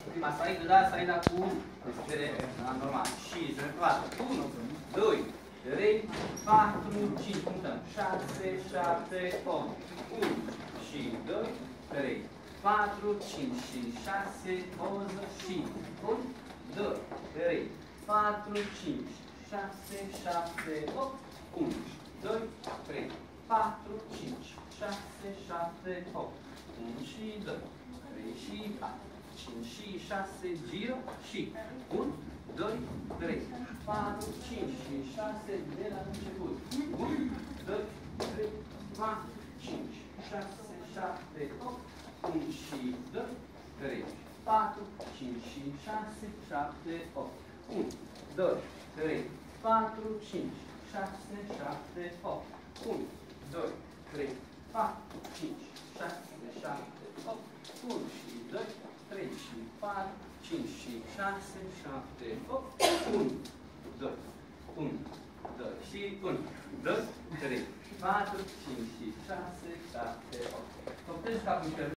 Prima saída cu normal. Și 4. 1, 2, 3, 4, 5. Puntăm. 6, 7, 8. 1 și 2, 3, 4, 5 și 6, 8 și 1, 2, 3, 4, 5, 6, 7, 8. 1, 2, 3, 4, 5, 6, 7, 8. 1 și 2, 3 și 4, 5 și 6, giro și 1, 2, 3, 4, 5 și 6 de la început. 1, 2, 3, 4, 5, 6, 7, 8. 1 și 2, 3, 4, 5 și 6, 7, 8. 1, 2, 3, 4, 5, 6, 7, 8. 1, 2, 3, 4, 5, 6, 7, 8. 1 și 2, 3 și 4, 5 și 6, 7, 8. 1, 2, 1, 2 și 1, 2, 3, 4, 5 și 6, 7, 8. Copiți capul